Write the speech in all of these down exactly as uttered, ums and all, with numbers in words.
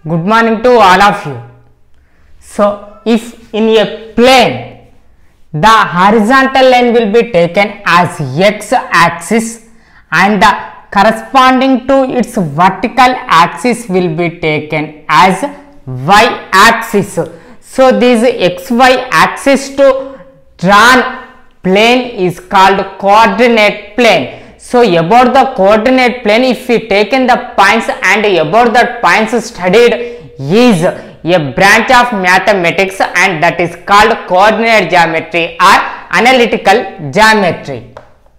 Good morning to all of you. So, if in a plane, the horizontal line will be taken as x axis and the corresponding to its vertical axis will be taken as y axis. So, this xy axis to drawn plane is called coordinate plane. So, about the coordinate plane, if we taken the points and about that points studied is a branch of mathematics, and that is called coordinate geometry or analytical geometry.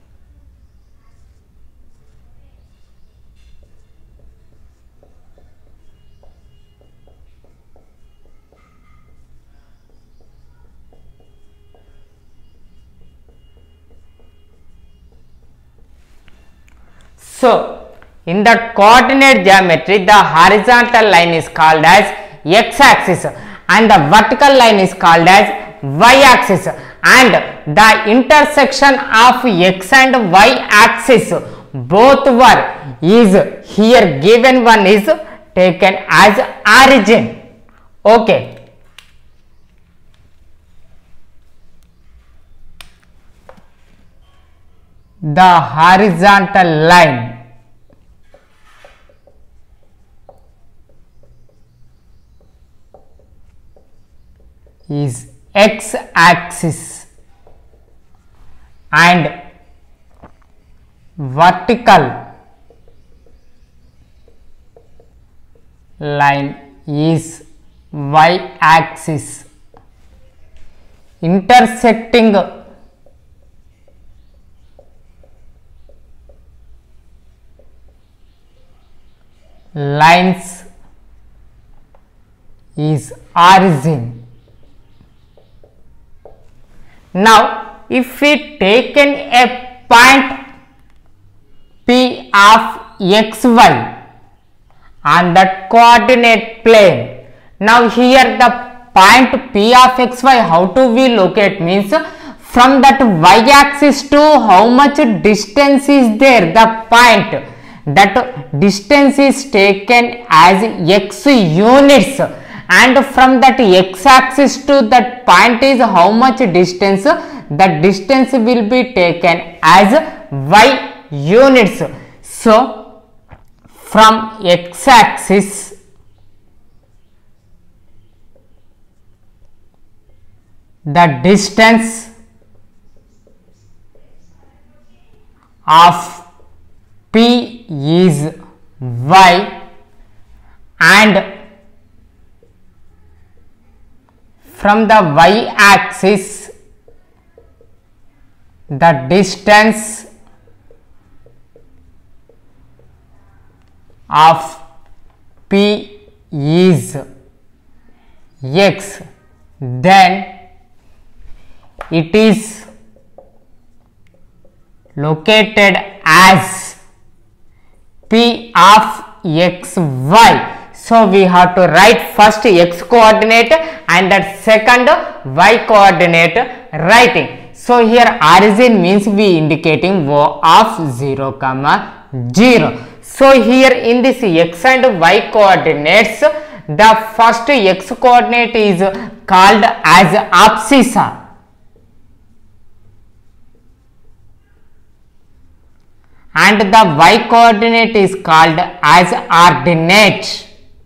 So, in the coordinate geometry, the horizontal line is called as x-axis and the vertical line is called as y-axis, and the intersection of x and y-axis both were is here given one is taken as origin. Okay. The horizontal line is x-axis and vertical line is y-axis. Intersecting lines is origin. Now, if we taken a point P of xy on that coordinate plane, now here the point P of xy, how to we locate means from that y-axis to how much distance is there, the point, that distance is taken as x units, and from that x-axis to that point is how much distance, the distance will be taken as y units. So, from x-axis the distance of P is y, and from the y-axis the distance of P is x, then it is located as P of xy. So, we have to write first x coordinate and that second y coordinate writing. So, here origin means we indicating O of zero comma zero. So, here in this x and y coordinates, the first x coordinate is called as abscissa, and the y coordinate is called as ordinate.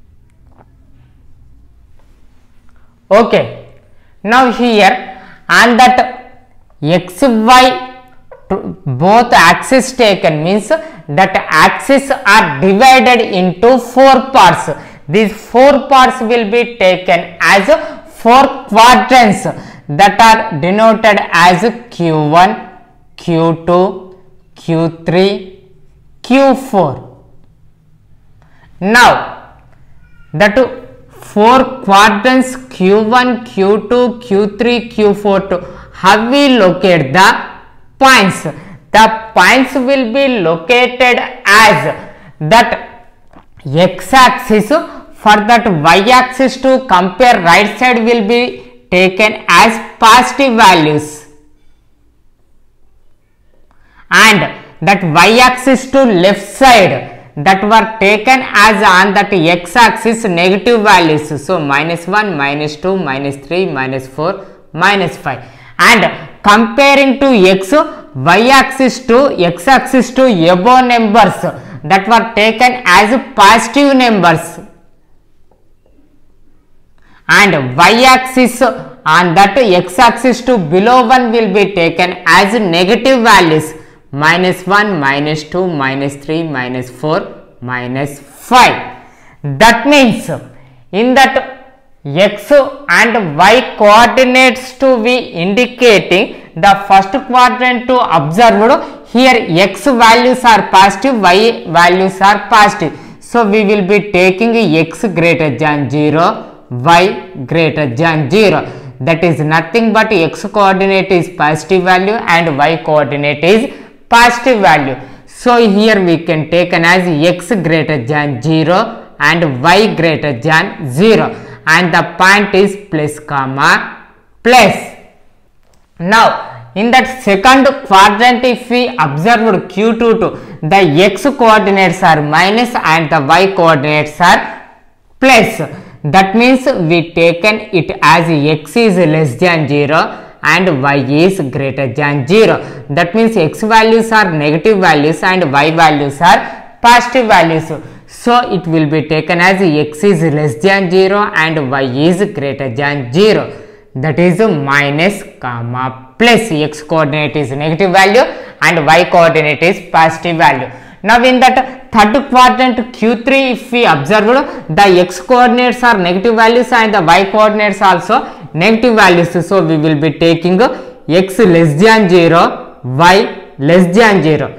Okay. Now, here on that xy both axes taken means that axes are divided into four parts. These four parts will be taken as four quadrants that are denoted as Q one, Q two, Q three, Q four. Now, that four quadrants Q one, Q two, Q three, Q four, to how we locate the points? The points will be located as that x-axis, for that y-axis to compare right side will be taken as positive values, and that y-axis to left side that were taken as on that x axis negative values. So minus one, minus two, minus three, minus four, minus five, and comparing to x, y axis to x axis to above numbers that were taken as positive numbers, and y axis on that x axis to below one will be taken as negative values, minus one, minus two, minus three, minus four, minus five. That means in that x and y coordinates to be indicating the first quadrant to observed, here x values are positive, y values are positive. So we will be taking x greater than zero, y greater than zero. That is nothing but x coordinate is positive value and y coordinate is positive value. So here we can take an as x greater than zero and y greater than zero, and the point is plus comma plus. Now in that second quadrant, if we observed Q two to, the x coordinates are minus and the y coordinates are plus. That means we taken it as x is less than zero and y is greater than zero. That means x values are negative values and y values are positive values. So it will be taken as x is less than zero and y is greater than zero. That is minus comma plus. X coordinate is negative value and y coordinate is positive value. Now in that third quadrant Q three, if we observe, the x coordinates are negative values and the y coordinates also negative values. So we will be taking x less than zero, y less than zero.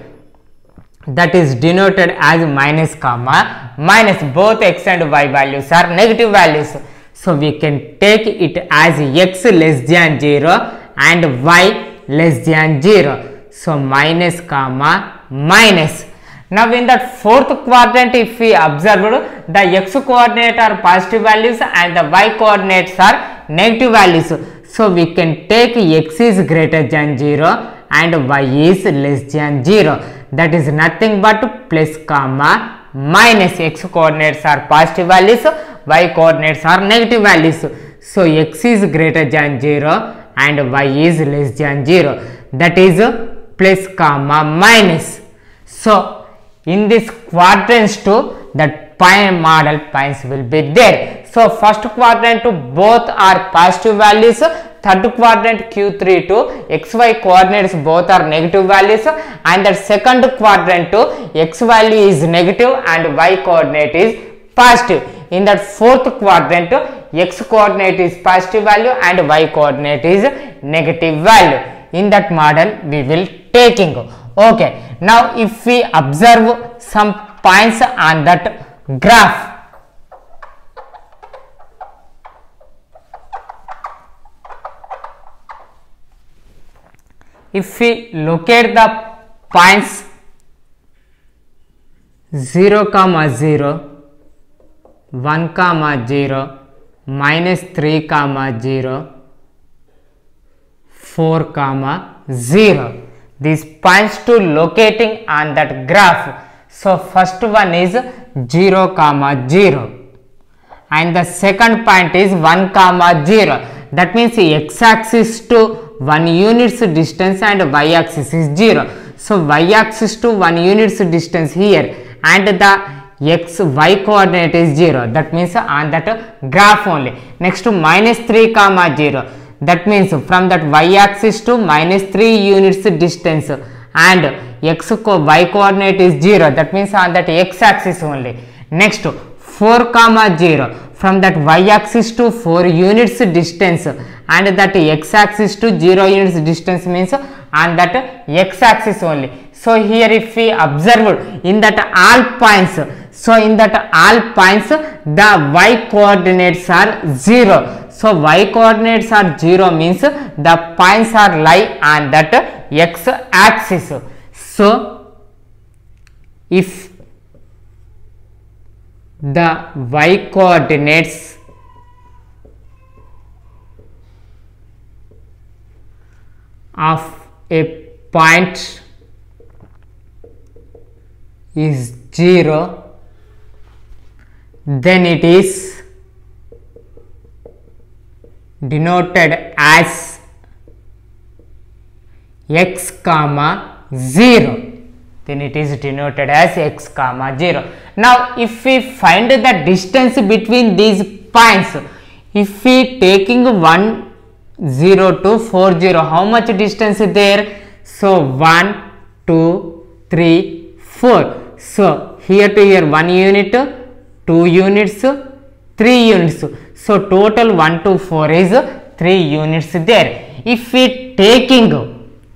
That is denoted as minus comma minus. Both x and y values are negative values. So we can take it as x less than zero and y less than zero. So minus comma minus. Now in that fourth quadrant, if we observe, the x coordinate are positive values and the y coordinates are negative values. So we can take x is greater than zero and y is less than zero. That is nothing but plus comma minus. X coordinates are positive values, y coordinates are negative values. So x is greater than zero and y is less than zero. That is plus comma minus. So in this quadrants too, that pi model points will be there. So first quadrant to both are positive values, third quadrant Q three to xy coordinates both are negative values, and the second quadrant to x value is negative and y coordinate is positive. In that fourth quadrant, x coordinate is positive value and y coordinate is negative value. In that model we will taking. Okay. Now if we observe some points on that graph, if we locate the points zero comma zero, one comma zero, minus three comma zero, four comma zero, these points to locating on that graph. So first one is zero comma zero and the second point is one comma zero. That means x axis to one units distance and y axis is zero. So y axis to one units distance here and the x y coordinate is zero. That means on that graph only. Next to minus three comma zero. That means from that y axis to minus three units distance and x co y coordinate is zero. That means on that x axis only. Next four comma zero, from that y axis to four units distance and that x axis to zero units distance means on that x axis only. So here if we observe in that all points, so in that all points the y coordinates are zero. So y coordinates are zero means the points are lie on that x axis. So if the y coordinates of a point is zero, then it is denoted as x comma zero. Then it is denoted as x comma zero. Now if we find the distance between these points, if we taking one zero to four zero, how much distance is there? So one, two, three, four. So here to here one unit, two units, three units. So total one to four is three units there. If we taking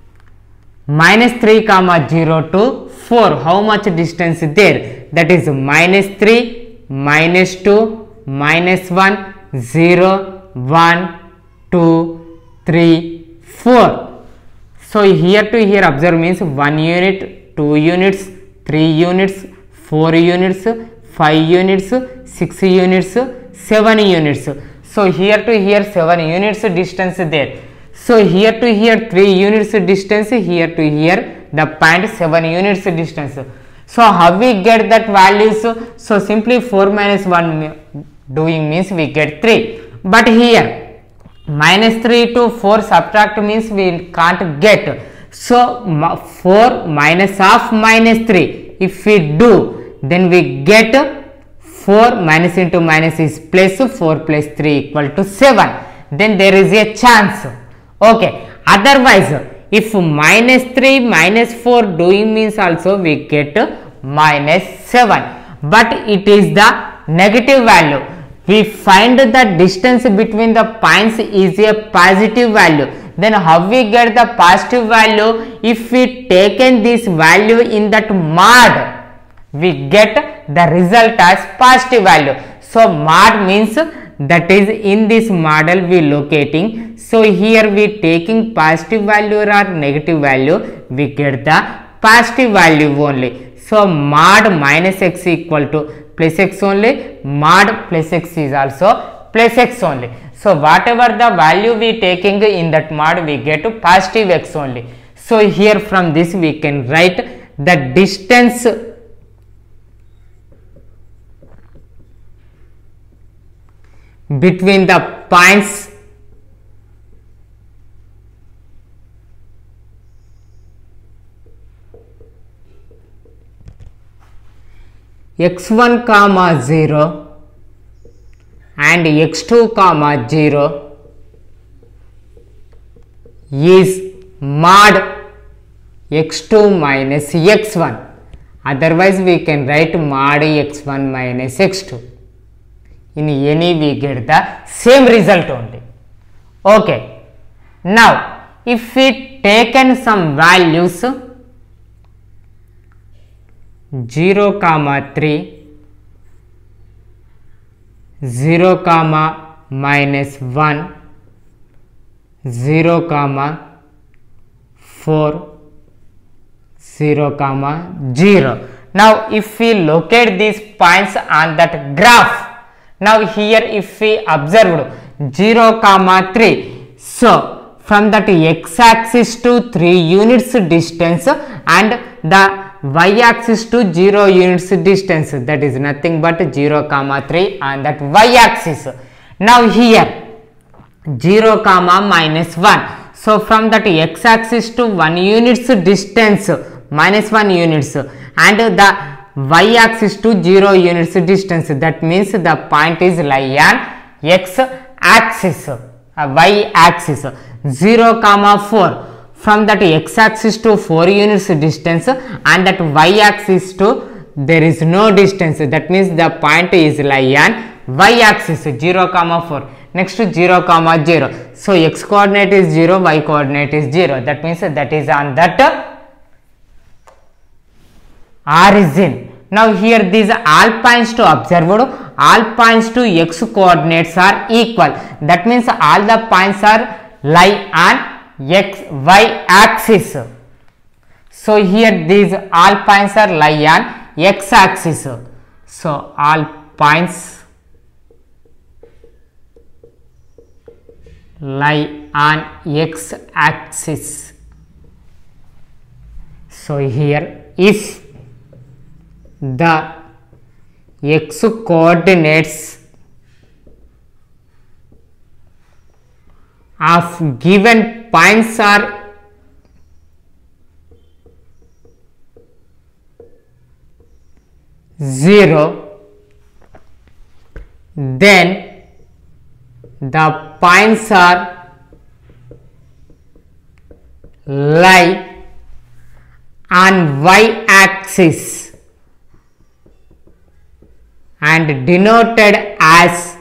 minus three comma zero to four, how much distance is there? That is minus three, minus two, minus one, zero, one, two, three, four. So here to here observe means one unit, two units, three units, four units, five units, six units, seven units. So here to here seven units distance there. So here to here three units distance, here to here the point seven units distance. So how we get that values? So simply four minus one doing means we get three. But here minus three to four subtract means we can't get. So four minus of minus three, if we do, then we get four minus into minus is plus, four plus three equal to seven. Then there is a chance. Okay. Otherwise, if minus three minus four doing means also we get minus seven. But it is the negative value. We find the distance between the points is a positive value. Then how we get the positive value? If we taken this value in that mod, we get the result as positive value. So mod means that is in this model we locating. So here we taking positive value or negative value, we get the positive value only. So mod minus x equal to plus x only, mod plus x is also plus x only. So whatever the value we taking in that mod, we get to positive x only. So here from this we can write the distance between the points x one comma zero and x two comma zero is mod x two minus x one. Otherwise we can write mod x one minus x two. In any we get the same result only. Okay. Now if we taken some values zero comma three, zero comma minus one, zero comma four, zero comma zero. Now if we locate these points on that graph, now here if we observed zero comma three, so from that x axis to three units distance and the y axis to zero units distance, that is nothing but zero comma three on that y axis. Now here zero comma minus one, so from that x axis to one units distance minus one units and the y axis to zero units distance, that means the point is lie on x axis, uh, y axis. Zero comma four, from that x axis to four units distance and that y axis to there is no distance, that means the point is lie on y axis, zero comma four. Next to zero comma zero, so x coordinate is zero, y coordinate is zero, that means that is on that origin. Now here these all points to observed, all points to x coordinates are equal, that means all the points are lie on x y axis. So here these all points are lie on x axis, so all points lie on x axis. So here if the x coordinates of given points are zero, then the points are lie on y axis and denoted as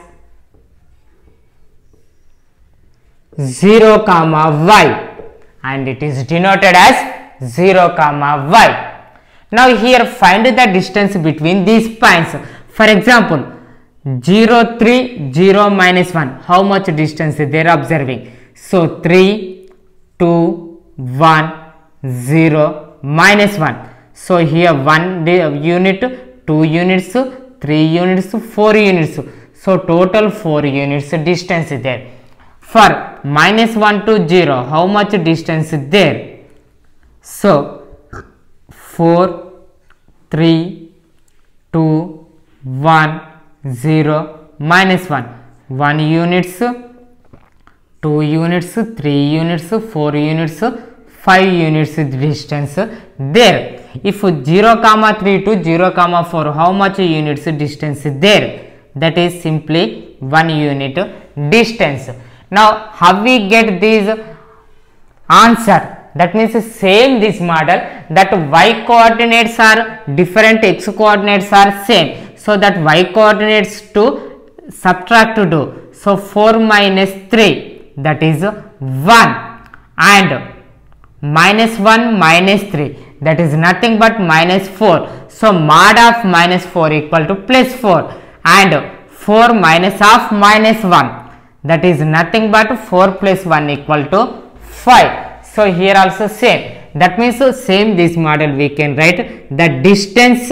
zero comma y, and it is denoted as zero comma y. Now here find the distance between these points. For example, zero, three, zero, minus one. How much distance they are observing? So three, two, one, zero, minus one. So here one unit, two units, three units, four units. So total four units distance there. For minus one to zero, how much distance there? So four, three, two, one, zero, minus one. one units, two units, three units, four units, five units distance there. If zero comma three to zero comma four, how much units distance there? That is simply one unit distance. Now how we get this answer? That means same this model, that y coordinates are different, x coordinates are same, so that y coordinates to subtract to do. So four minus three, that is one, and minus one minus three, that is nothing but minus four. So mod of minus four equal to plus four, and four minus of minus one, that is nothing but four plus one equal to five. So here also same, that means so same this model we can write the distance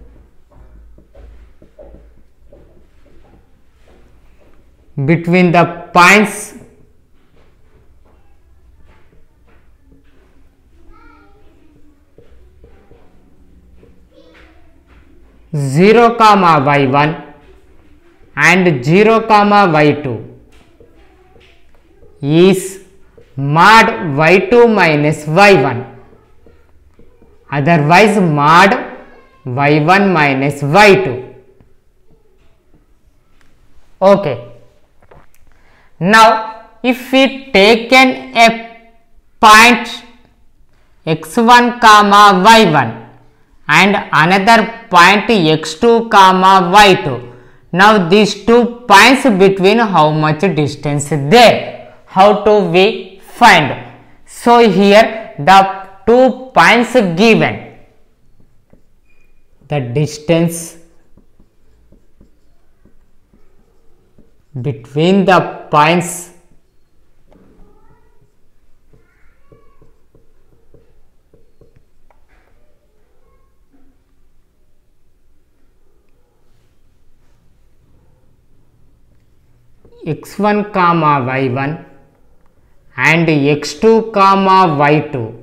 between the points zero comma y one and zero comma y two is mod y two minus y one, otherwise mod y one minus y two. Okay. Now if we taken a point x one comma y one and another point x two comma y two, now these two points between how much distance there? How to we find? So here the two points given, the distance between the points x one comma y one and x two comma y two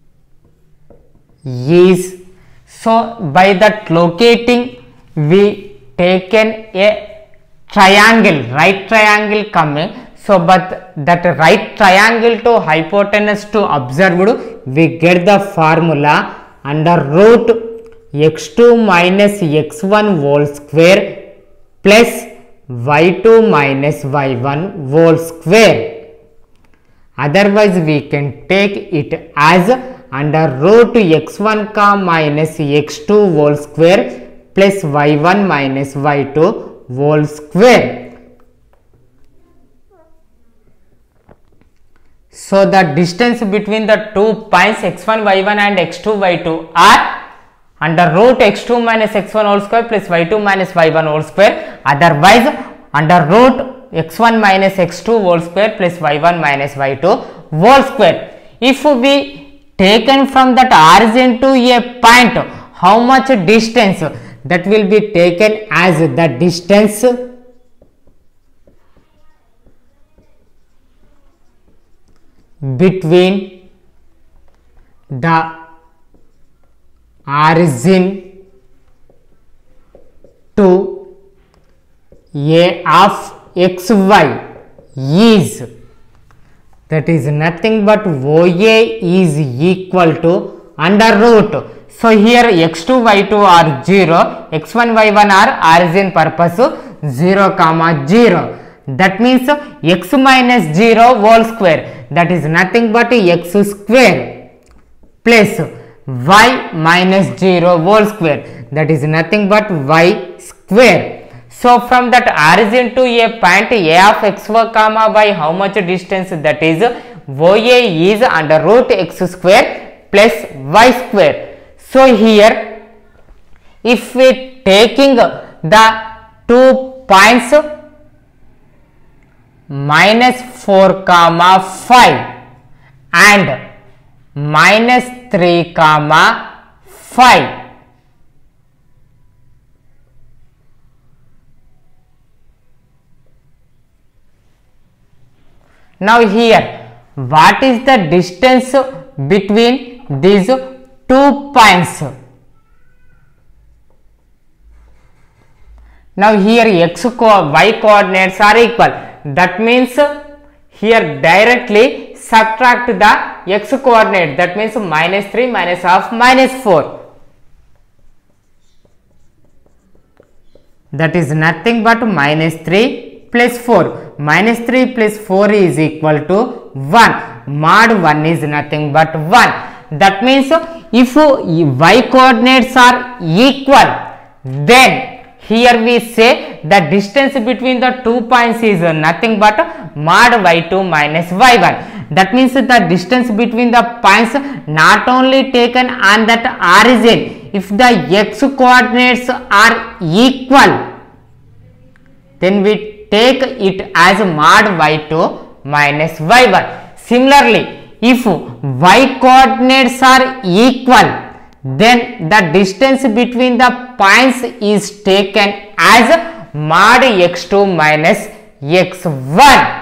is, so by that locating we taken a triangle, right triangle coming, so but that right triangle to hypotenuse to observed, we get the formula under root x two minus x one whole square plus y two minus y one whole square. Otherwise we can take it as under root x one comma minus x two whole square plus y one minus y two whole square. So the distance between the two points x one y one and x two y two are under root x two minus x one whole square plus y two minus y one whole square, otherwise under root x one minus x two whole square plus y one minus y two whole square. If we taken from that origin to a point, how much distance? That will be taken as the distance between the origin to a of xy is, that is nothing but O A is equal to under root. So here x two y two are zero, x one y one are origin purpose zero comma zero. That means x minus zero whole square, that is nothing but x square plus y minus zero whole square, that is nothing but y square. So from that origin to a point a of x y comma y, how much distance? That is O A is under root x square plus y square. So here if we taking the two points minus four comma five and minus three comma five, now here what is the distance between these two points? Now here x co y coordinates are equal, that means here directly subtract the x coordinate, that means minus three minus half minus four, that is nothing but minus three plus four, minus three plus four is equal to one, mod one is nothing but one. That means if y coordinates are equal, then here we say the distance between the two points is nothing but mod y two minus y one. That means the distance between the points not only taken on that origin, if the x coordinates are equal, then we take it as mod y two minus y one. Similarly, if y coordinates are equal, then the distance between the points is taken as mod x two minus x one.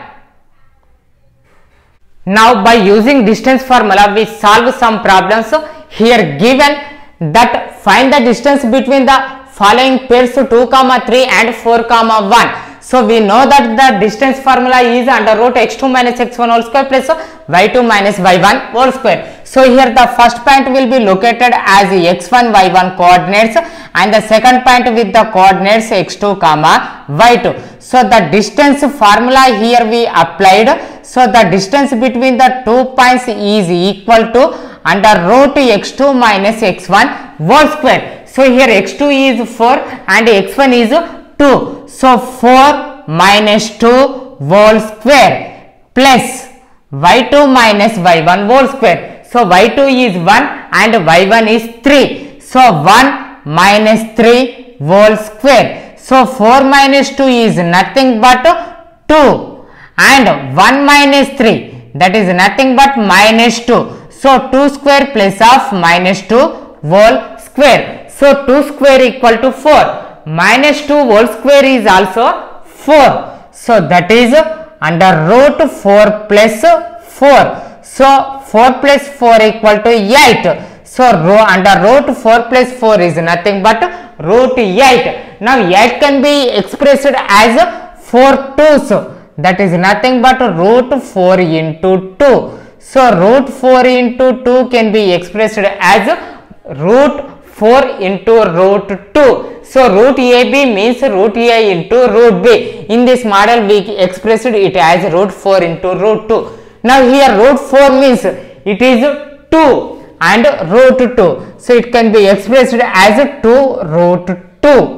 Now by using distance formula we solve some problems. Here given that find the distance between the following pairs two comma three and four comma one. So we know that the distance formula is under root x two minus x one whole square plus y two minus y one whole square. So here the first point will be located as x one y one coordinates and the second point with the coordinates x two comma y two. So the distance formula here we applied. So the distance between the two points is equal to under root x two minus x one whole square. So here x two is four and x one is two. So four minus two whole square plus y two minus y one whole square. So y two is one and y one is three. So one minus three whole square. So four minus two is nothing but two and one minus three, that is nothing but minus two. So two square plus of minus two whole square. So two square equal to four. Minus two whole square is also four. So that is under root four plus four. So four plus four equal to eight. So under root four plus four is nothing but root eight. Now eight can be expressed as four twos. That is nothing but root four into two. So root four into two can be expressed as root four into root two. So root A B means root A into root B. In this model we expressed it as root four into root two. Now here root four means it is two and root two. So it can be expressed as two root two.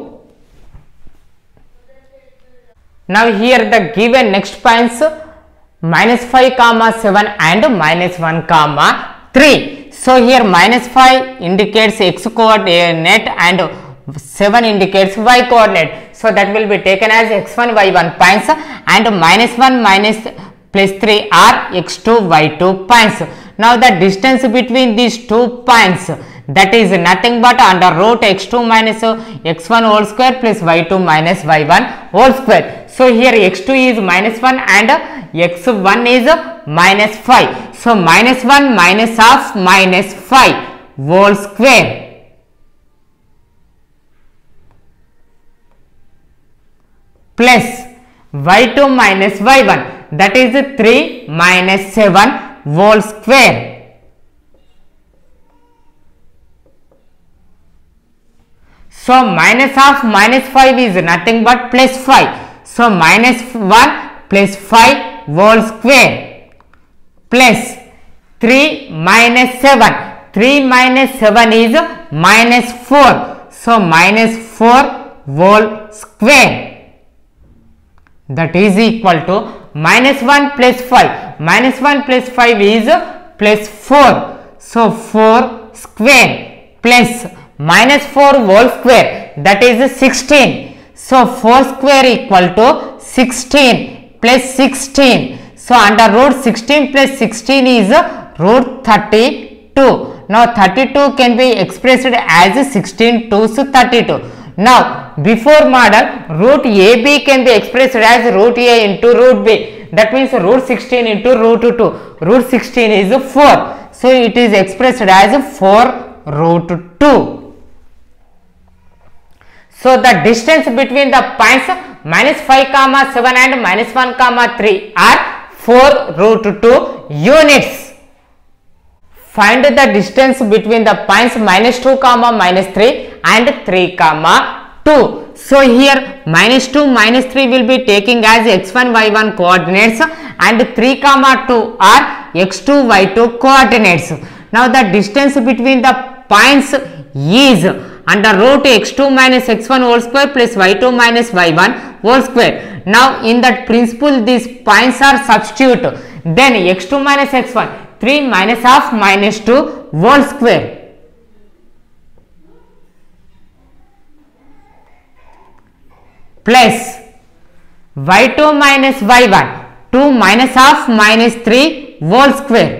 Now here the given next points minus five comma seven and minus one comma three. So here minus five indicates x coordinate and seven indicates y coordinate. So that will be taken as x one y one points and minus one minus plus three are x two y two points. Now the distance between these two points, that is nothing but under root x two minus x one whole square plus y two minus y one whole square. So here x two is minus one and x one is minus five. So minus one minus of minus five whole square plus y two minus y one, that is three minus seven whole square. So minus of minus five is nothing but plus five. So minus one plus five whole square plus three minus seven. three minus seven is minus four. So minus four whole square. That is equal to minus one plus five. Minus one plus five is plus four. So four square plus minus four whole square, that is sixteen. So four square equal to sixteen plus sixteen. So under root sixteen plus sixteen is root thirty-two. Now thirty-two can be expressed as sixteen twos thirty-two. Now before model, root A B can be expressed as root A into root B. That means root sixteen into root two. Root sixteen is four. So it is expressed as four root two. So the distance between the points minus five comma seven and minus one comma three are four root two units. Find the distance between the points minus two comma minus three and three comma two. So here minus two minus three will be taking as x one y one coordinates and three comma two are x two y two coordinates. Now the distance between the points is under root x two minus x one whole square plus y two minus y one whole square. Now in that principle these points are substitute. Then x two minus x one, three minus of minus two whole square plus y two minus y one, two minus of minus three whole square.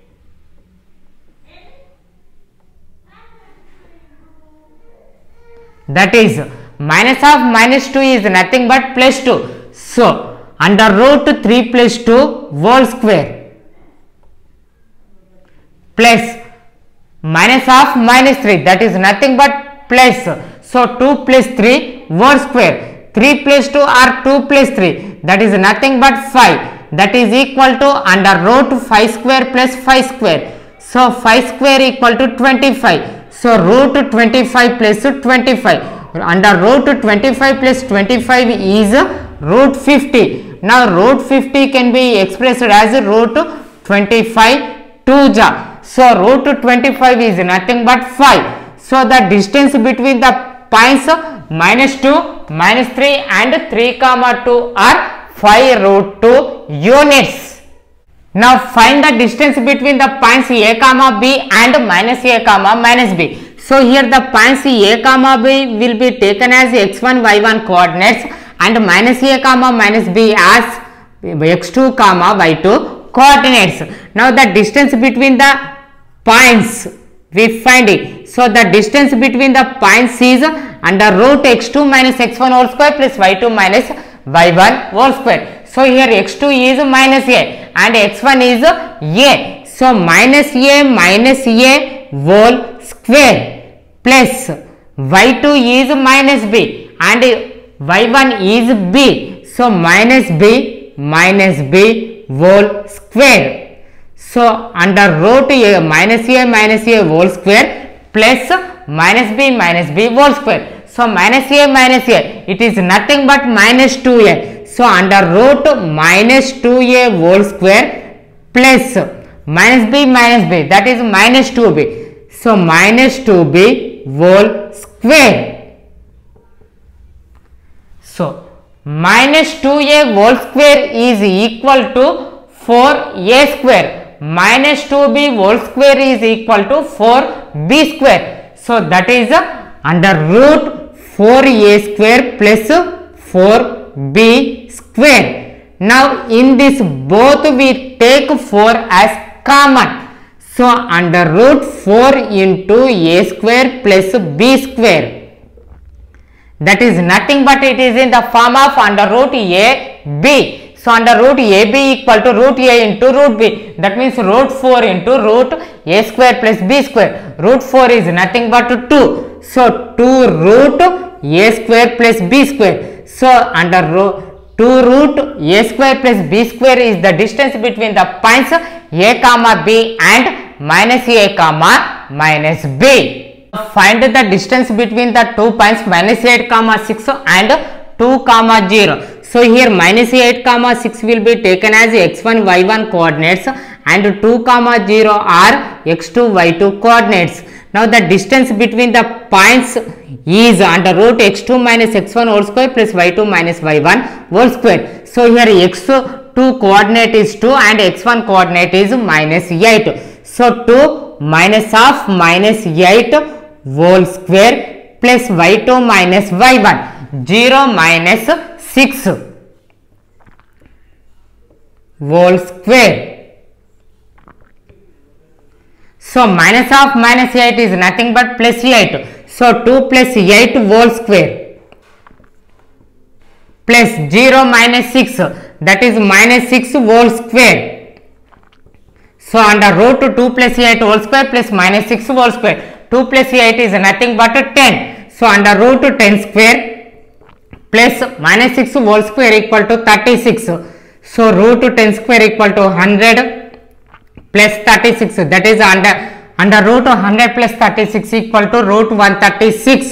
That is minus of minus two is nothing but plus two. So under root three plus two whole square plus minus of minus three, that is nothing but plus. So two plus three whole square. three plus two or two plus three, that is nothing but five. That is equal to under root five square plus five square. So five square equal to twenty-five. So root twenty-five plus twenty-five. Under root twenty-five plus twenty-five is root fifty. Now root fifty can be expressed as root twenty-five two ja. So root twenty-five is nothing but five. So the distance between the points minus two, minus three and three comma two are five root two units. Now find the distance between the points a comma b and minus a comma minus b. So here the points a comma b will be taken as x one y one coordinates and minus a comma minus b as x two comma y two coordinates. Now the distance between the points we find it. So the distance between the points is under root x two minus x one whole square plus y two minus y one whole square. So here x two is minus a and x one is a. So minus a minus a whole square plus y two is minus b and y one is b. So minus b minus b whole square. So under root a minus a minus a whole square plus minus b minus b whole square. So minus a minus a, it is nothing but minus two a. So under root minus two a whole square plus minus b minus b, that is minus two b. So minus two b whole square. So minus two a whole square is equal to four a square. Minus two b whole square is equal to four b square. So that is under root four a square plus four b square. Now in this both we take four as common. So under root four into a square plus b square, that is nothing but it is in the form of under root a b. So under root a b equal to root a into root b, that means root four into root a square plus b square. Root four is nothing but two. So two root a square plus b square. So under two root a square plus b square is the distance between the points a comma b and minus a comma minus b. Find the distance between the two points minus eight comma six and two comma zero. So here minus eight comma six will be taken as x one y one coordinates and two comma zero are x two y two coordinates. Now the distance between the points is under root x two minus x one whole square plus y two minus y one whole square. So here x two coordinate is two and x one coordinate is minus eight. So two minus of minus eight whole square plus y two minus y one, zero minus six whole square. So minus of minus eight is nothing but plus eight. So two plus eight whole square plus zero minus six, that is minus six whole square. So under root two plus eight whole square plus minus six whole square, two plus eight is nothing but ten. So under root ten square plus minus six whole square equal to thirty-six. So root ten square equal to one hundred plus thirty-six, that is under under root one hundred plus thirty-six equal to root one hundred thirty-six.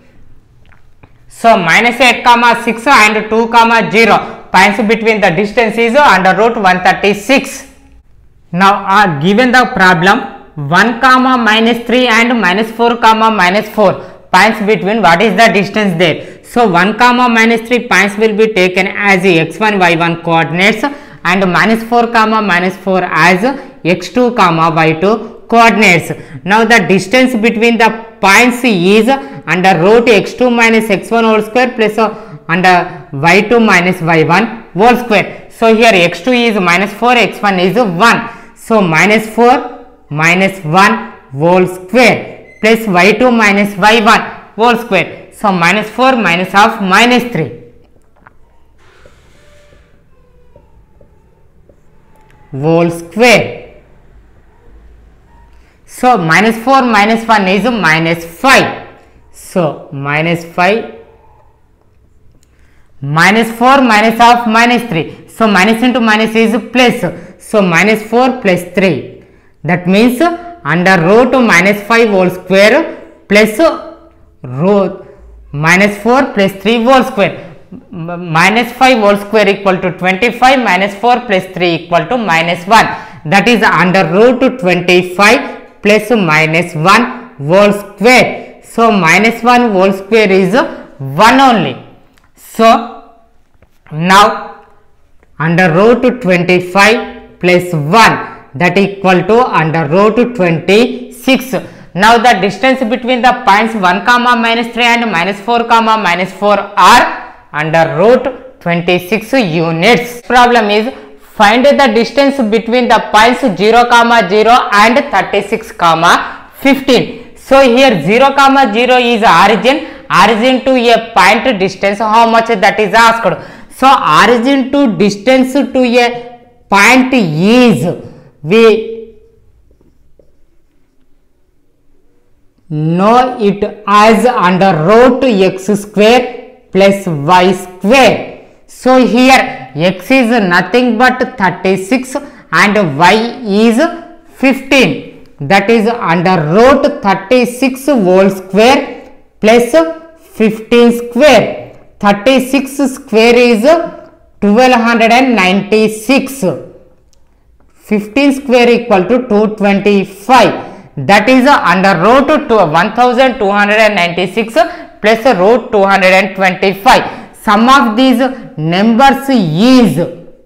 So minus eight comma six and two comma zero, points between the distance is under root one hundred thirty-six. Now uh, given the problem one comma minus three and minus four comma minus four, points between what is the distance there. So one comma minus three points will be taken as x one y one coordinates and minus four comma minus four as x two comma y two coordinates. Now the distance between the points is under root x two minus x one whole square plus uh, under y two minus y one whole square. So here x two is minus four, x one is one. So minus four minus one whole square plus y two minus y one whole square. So minus four minus of minus three whole square. So minus four minus one is minus five. So minus five minus four minus of minus three. So minus into minus is plus. So minus four plus three. That means under root minus five whole square plus root minus four plus three whole square. Minus five whole square equal to twenty-five, minus four plus three equal to minus one. That is under root twenty-five plus minus one whole square. So minus one whole square is one only. So now under root twenty-five plus one, that equal to under root twenty-six. Now the distance between the points one comma minus three and minus four comma minus four are under root twenty-six units. Problem is find the distance between the points zero comma zero and thirty-six comma fifteen. So here zero comma zero is origin, origin to a point distance, how much that is asked. So origin to distance to a point is, we know it as under root x square plus y square. So here x is nothing but thirty-six and y is fifteen, that is under root thirty-six whole square plus fifteen square. thirty-six square is twelve ninety-six. fifteen square equal to two hundred twenty-five. That is under root to one thousand two hundred ninety-six plus root two hundred twenty-five. Sum of these numbers is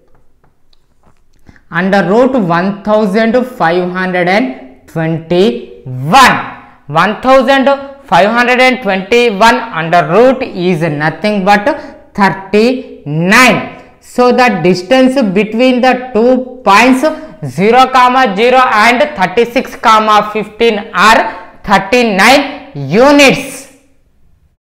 under root one thousand five hundred twenty-one. one thousand five hundred twenty-one under root is nothing but thirty-nine. So the distance between the two points zero comma zero and thirty-six comma fifteen are thirty-nine units.